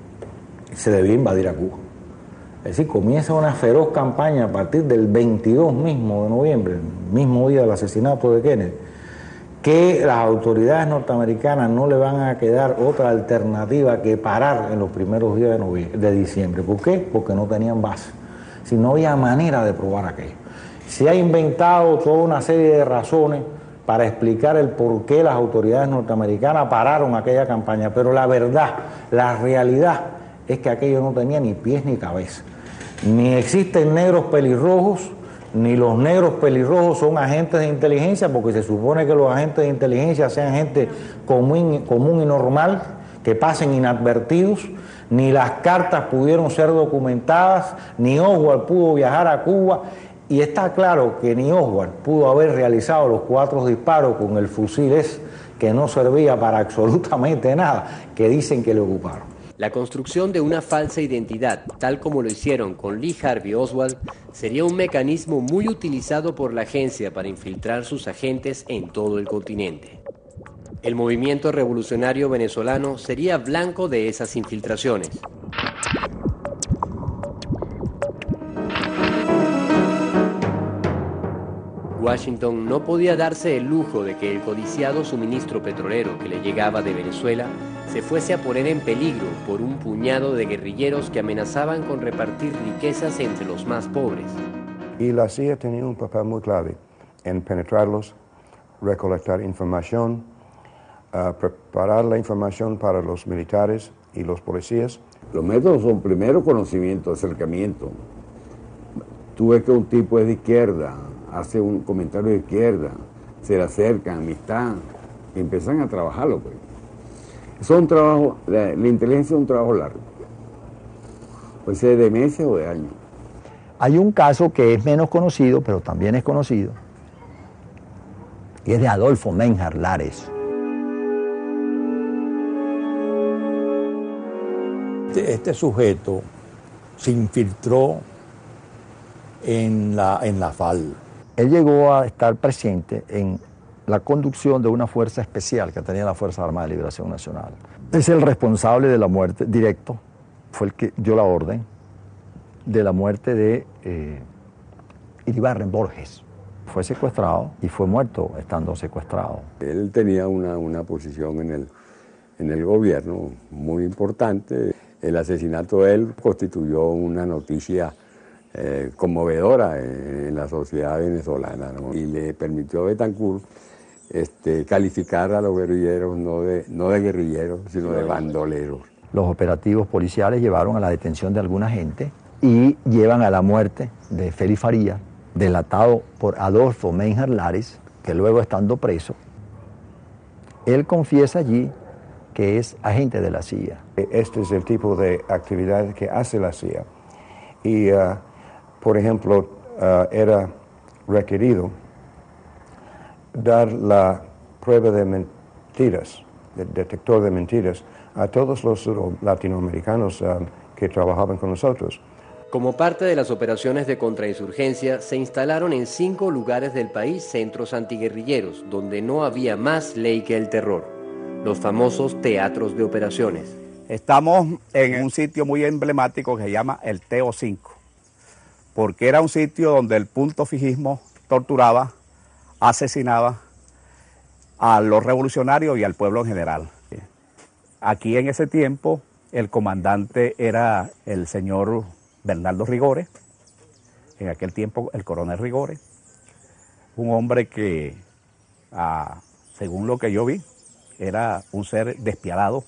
se debía invadir a Cuba. Es decir, comienza una feroz campaña a partir del veintidós mismo de noviembre, el mismo día del asesinato de Kennedy, que las autoridades norteamericanas no le van a quedar otra alternativa que parar en los primeros días de, noviembre, de diciembre. ¿Por qué? Porque no tenían base. Si no había manera de probar aquello. Se ha inventado toda una serie de razones para explicar el por qué las autoridades norteamericanas pararon aquella campaña, pero la verdad, la realidad es que aquello no tenía ni pies ni cabeza. Ni existen negros pelirrojos, ni los negros pelirrojos son agentes de inteligencia, porque se supone que los agentes de inteligencia sean gente común, común y normal, que pasen inadvertidos, ni las cartas pudieron ser documentadas, ni Oswald pudo viajar a Cuba, y está claro que ni Oswald pudo haber realizado los cuatro disparos con el fusil ese, que no servía para absolutamente nada, que dicen que le ocuparon. La construcción de una falsa identidad, tal como lo hicieron con Lee Harvey Oswald, sería un mecanismo muy utilizado por la agencia para infiltrar sus agentes en todo el continente. El movimiento revolucionario venezolano sería blanco de esas infiltraciones. Washington no podía darse el lujo de que el codiciado suministro petrolero que le llegaba de Venezuela se fuese a poner en peligro por un puñado de guerrilleros que amenazaban con repartir riquezas entre los más pobres. Y la C I A tenía un papel muy clave en penetrarlos, recolectar información, uh, preparar la información para los militares y los policías. Los métodos son primero conocimiento, acercamiento. Tú ves que un tipo es de izquierda, hace un comentario de izquierda, se le acercan, amistad, y empiezan a trabajarlo, pues. Es un trabajo, la, la inteligencia es un trabajo largo, puede ser de meses o de años. Hay un caso que es menos conocido, pero también es conocido, y es de Adolfo Menjar Lares. Este, este sujeto se infiltró en la, en la F A L. Él llegó a estar presente en la conducción de una fuerza especial que tenía la Fuerza Armada de Liberación Nacional. Es el responsable de la muerte, directo, fue el que dio la orden de la muerte de eh, Iribarren Borges. Fue secuestrado y fue muerto estando secuestrado. Él tenía una, una posición en el, en el gobierno muy importante. El asesinato de él constituyó una noticia eh, conmovedora en, en la sociedad venezolana, ¿no? Y le permitió a Betancourt Este, calificar a los guerrilleros no de, no de guerrilleros, sino de bandoleros. Los operativos policiales llevaron a la detención de alguna gente y llevan a la muerte de Félix Farías, delatado por Adolfo Menjar Lares, que luego estando preso, él confiesa allí que es agente de la C I A. Este es el tipo de actividad que hace la C I A. Y, uh, por ejemplo, uh, era requerido dar la prueba de mentiras, el detector de mentiras, a todos los latinoamericanos um, que trabajaban con nosotros. Como parte de las operaciones de contrainsurgencia, se instalaron en cinco lugares del país centros antiguerrilleros, donde no había más ley que el terror, los famosos teatros de operaciones. Estamos en un sitio muy emblemático que se llama el T O cinco, porque era un sitio donde el punto fijismo torturaba, asesinaba a los revolucionarios y al pueblo en general. Aquí en ese tiempo el comandante era el señor Bernardo Rigores, en aquel tiempo el coronel Rigores, un hombre que, ah, según lo que yo vi, era un ser despiadado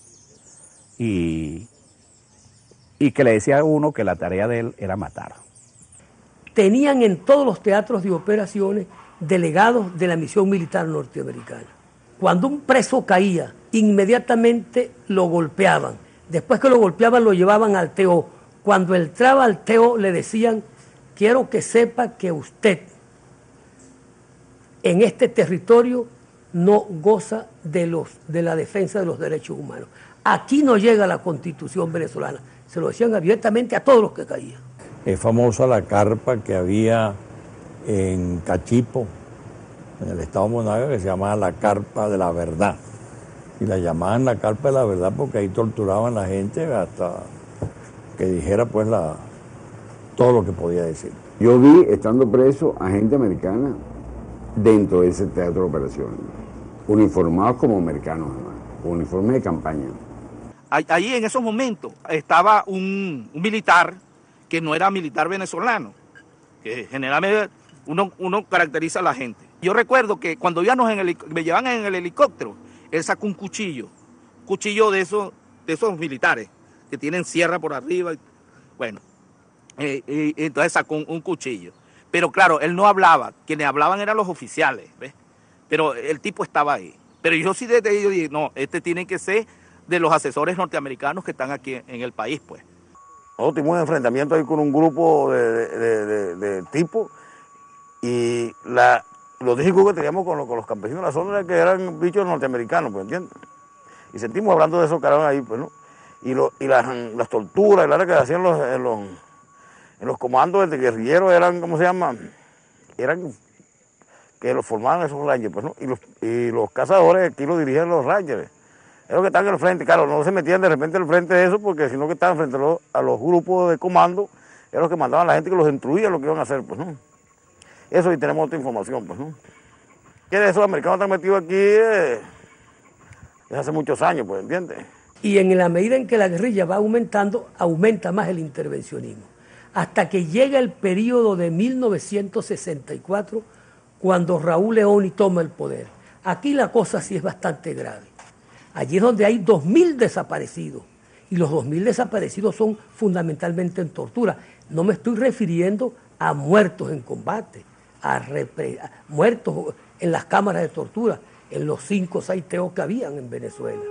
y, y que le decía a uno que la tarea de él era matar. Tenían en todos los teatros de operaciones delegados de la misión militar norteamericana. Cuando un preso caía, inmediatamente lo golpeaban. Después que lo golpeaban, lo llevaban al T O. Cuando entraba al T O, le decían, quiero que sepa que usted en este territorio no goza de, los, de la defensa de los derechos humanos. Aquí no llega la Constitución venezolana. Se lo decían abiertamente a todos los que caían. Es famosa la carpa que había en Cachipo, en el estado Monagas, que se llamaba la carpa de la verdad. Y la llamaban la carpa de la verdad porque ahí torturaban a la gente hasta que dijera pues la, todo lo que podía decir. Yo vi, estando preso, a gente americana dentro de ese teatro de operaciones. uniformados como americanos, hermano, uniformes de campaña. Allí en esos momentos estaba un, un militar que no era militar venezolano, que generalmente uno, uno caracteriza a la gente. Yo recuerdo que cuando íbamos en el, me llevaban en el helicóptero, él sacó un cuchillo, cuchillo de esos, de esos militares, que tienen sierra por arriba. Bueno, eh, eh, entonces sacó un, un cuchillo. Pero claro, él no hablaba, quienes hablaban eran los oficiales, ¿ves? Pero el tipo estaba ahí. Pero yo sí desde ellos dije, no, este tiene que ser de los asesores norteamericanos que están aquí en el país, pues. Nosotros tuvimos un enfrentamiento ahí con un grupo de, de, de, de tipos y la, los discos que teníamos con los, con los campesinos de la zona era que eran bichos norteamericanos, pues, ¿entiendes? Y sentimos hablando de esos caras ahí, pues, ¿no? Y, lo, y las, las torturas, y la que hacían los, en, los, en los comandos de guerrilleros eran, ¿cómo se llama? Eran que los formaban esos rangers, pues, ¿no? Y los, y los cazadores aquí los dirigían los rangers. Es lo que están en el frente, claro, no se metían de repente en el frente de eso, porque sino que estaban frente a los, a los grupos de comando, eran los que mandaban a la gente que los instruía lo que iban a hacer, pues, ¿no? Eso, y tenemos otra información, pues, ¿no? Que de esos americanos están metidos aquí eh, desde hace muchos años, pues, ¿entiendes? Y en la medida en que la guerrilla va aumentando, aumenta más el intervencionismo. Hasta que llega el periodo de mil novecientos sesenta y cuatro, cuando Raúl Leoni toma el poder. Aquí la cosa sí es bastante grave. Allí es donde hay dos mil desaparecidos. Y los dos mil desaparecidos son fundamentalmente en tortura. No me estoy refiriendo a muertos en combate, a, repre a muertos en las cámaras de tortura, en los cinco o seis teos que habían en Venezuela.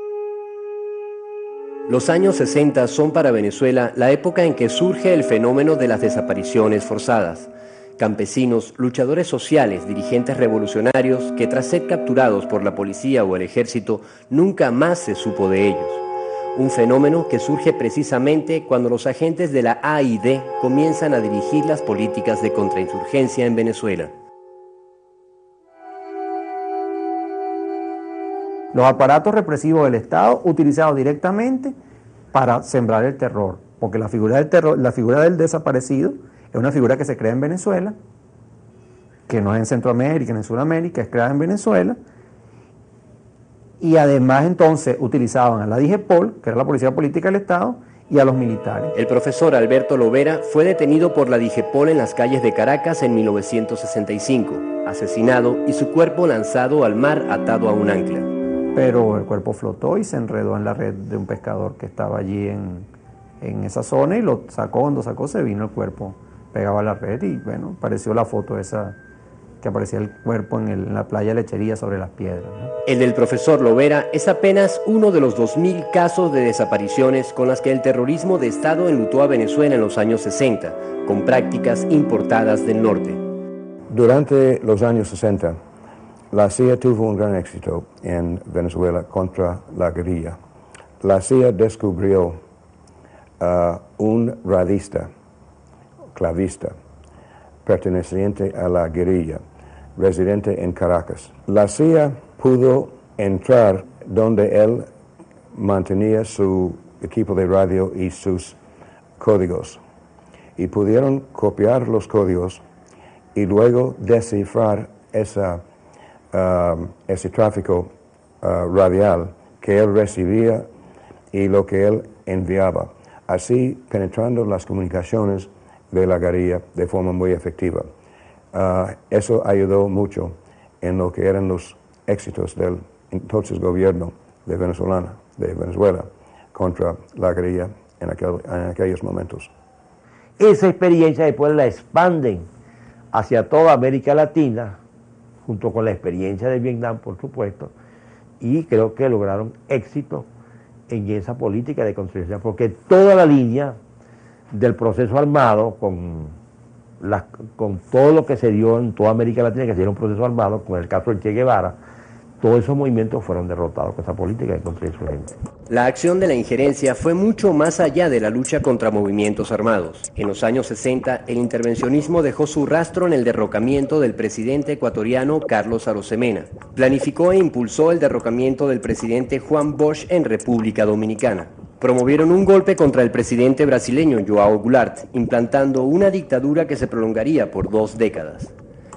Los años sesenta son para Venezuela la época en que surge el fenómeno de las desapariciones forzadas. Campesinos, luchadores sociales, dirigentes revolucionarios que tras ser capturados por la policía o el ejército nunca más se supo de ellos. Un fenómeno que surge precisamente cuando los agentes de la A I D comienzan a dirigir las políticas de contrainsurgencia en Venezuela. Los aparatos represivos del Estado utilizados directamente para sembrar el terror, porque la figura del terror, la figura del desaparecido es una figura que se crea en Venezuela, que no es en Centroamérica, ni en Sudamérica, es creada en Venezuela, y además entonces utilizaban a la DIGEPOL, que era la Policía Política del Estado, y a los militares. El profesor Alberto Lovera fue detenido por la DIGEPOL en las calles de Caracas en mil novecientos sesenta y cinco, asesinado y su cuerpo lanzado al mar atado a un ancla. Pero el cuerpo flotó y se enredó en la red de un pescador que estaba allí en, en esa zona y lo sacó. Cuando sacó se vino el cuerpo pegado a la red y bueno, apareció la foto esa que aparecía el cuerpo en, el, en la playa Lechería sobre las piedras, ¿no? El del profesor Lovera es apenas uno de los dos mil casos de desapariciones con las que el terrorismo de Estado enlutó a Venezuela en los años sesenta, con prácticas importadas del norte. Durante los años sesenta, la C I A tuvo un gran éxito en Venezuela contra la guerrilla. La C I A descubrió uh, un radista, clavista, perteneciente a la guerrilla, residente en Caracas. La C I A pudo entrar donde él mantenía su equipo de radio y sus códigos, y pudieron copiar los códigos y luego descifrar esa Uh, ese tráfico uh, radial que él recibía y lo que él enviaba, así penetrando las comunicaciones de la guerrilla de forma muy efectiva. Uh, eso ayudó mucho en lo que eran los éxitos del entonces gobierno de Venezolana, de Venezuela contra la guerrilla en, aquel, en aquellos momentos. Esa experiencia después la expanden hacia toda América Latina, junto con la experiencia de Vietnam, por supuesto, y creo que lograron éxito en esa política de construcción, porque toda la línea del proceso armado, con, la, con todo lo que se dio en toda América Latina, que se dio un proceso armado, con el caso del Che Guevara, todos esos movimientos fueron derrotados con esa política de contrainsurgencia. La acción de la injerencia fue mucho más allá de la lucha contra movimientos armados. En los años sesenta, el intervencionismo dejó su rastro en el derrocamiento del presidente ecuatoriano Carlos Arosemena. Planificó e impulsó el derrocamiento del presidente Juan Bosch en República Dominicana. Promovieron un golpe contra el presidente brasileño João Goulart, implantando una dictadura que se prolongaría por dos décadas.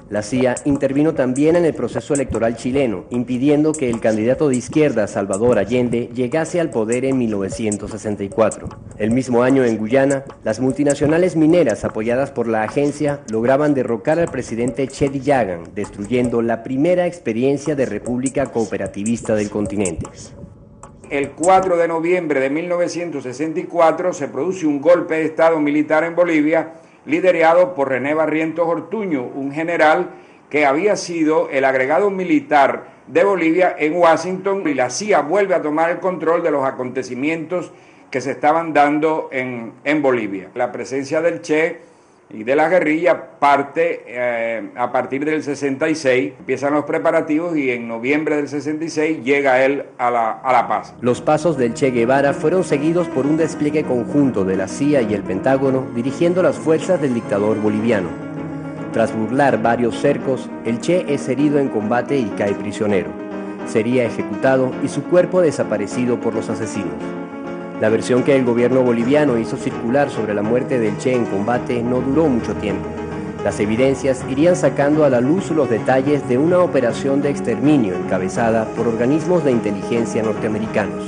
La C I A intervino también en el proceso electoral chileno, impidiendo que el candidato de izquierda Salvador Allende llegase al poder en mil novecientos sesenta y cuatro. El mismo año en Guyana, las multinacionales mineras apoyadas por la agencia lograban derrocar al presidente Cheddi Jagan, destruyendo la primera experiencia de república cooperativista del continente. El cuatro de noviembre de mil novecientos sesenta y cuatro se produce un golpe de Estado militar en Bolivia, liderado por René Barrientos Ortuño, un general que había sido el agregado militar de Bolivia en Washington, y la C I A vuelve a tomar el control de los acontecimientos que se estaban dando en, en Bolivia. La presencia del Che y de la guerrilla parte eh, a partir del sesenta y seis, empiezan los preparativos y en noviembre del sesenta y seis llega él a la, a la paz. Los pasos del Che Guevara fueron seguidos por un despliegue conjunto de la C I A y el Pentágono dirigiendo las fuerzas del dictador boliviano. Tras burlar varios cercos, el Che es herido en combate y cae prisionero. Sería ejecutado y su cuerpo desaparecido por los asesinos. La versión que el gobierno boliviano hizo circular sobre la muerte del Che en combate no duró mucho tiempo. Las evidencias irían sacando a la luz los detalles de una operación de exterminio encabezada por organismos de inteligencia norteamericanos.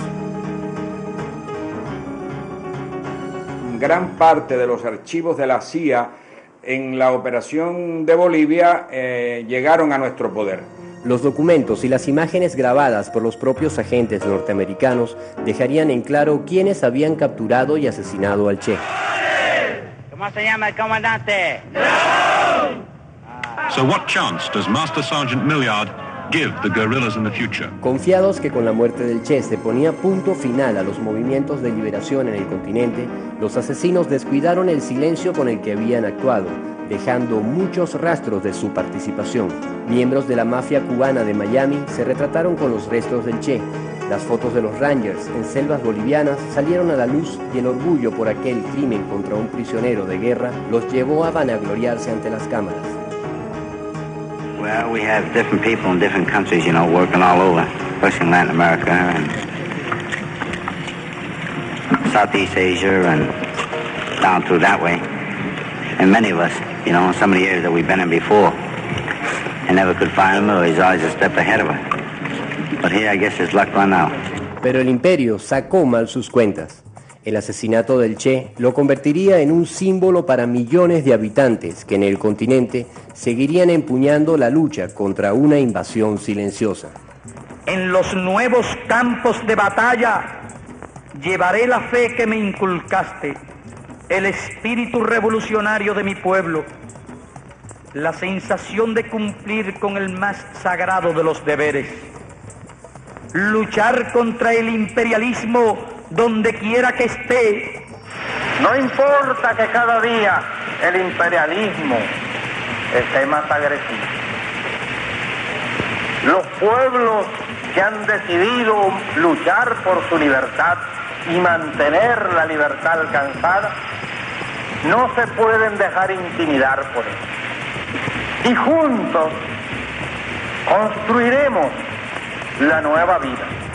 Gran parte de los archivos de la C I A en la operación de Bolivia eh, llegaron a nuestro poder. Los documentos y las imágenes grabadas por los propios agentes norteamericanos dejarían en claro quiénes habían capturado y asesinado al Che. ¿Cómo se llama el comandante? So what chance does Master Sergeant Milliard give the guerrillas in the future? Confiados que con la muerte del Che se ponía punto final a los movimientos de liberación en el continente, los asesinos descuidaron el silencio con el que habían actuado, dejando muchos rastros de su participación. Miembros de la mafia cubana de Miami se retrataron con los restos del Che. Las fotos de los Rangers en selvas bolivianas salieron a la luz y el orgullo por aquel crimen contra un prisionero de guerra los llevó a vanagloriarse ante las cámaras. Well, we have different people in different countries, you know, working all over, especially in Latin America and Southeast Asia and down through that way. And many of us, you know, in some of the areas that we've been in before, and never could find him, or he's always a step ahead of us. But here, I guess his luck run out. Pero el imperio sacó mal sus cuentas. El asesinato del Che lo convertiría en un símbolo para millones de habitantes que en el continente seguirían empuñando la lucha contra una invasión silenciosa. En los nuevos campos de batalla llevaré la fe que me inculcaste, el espíritu revolucionario de mi pueblo, la sensación de cumplir con el más sagrado de los deberes, luchar contra el imperialismo donde quiera que esté. No importa que cada día el imperialismo esté más agresivo. Los pueblos que han decidido luchar por su libertad y mantener la libertad alcanzada no se pueden dejar intimidar por eso. Y juntos construiremos la nueva vida.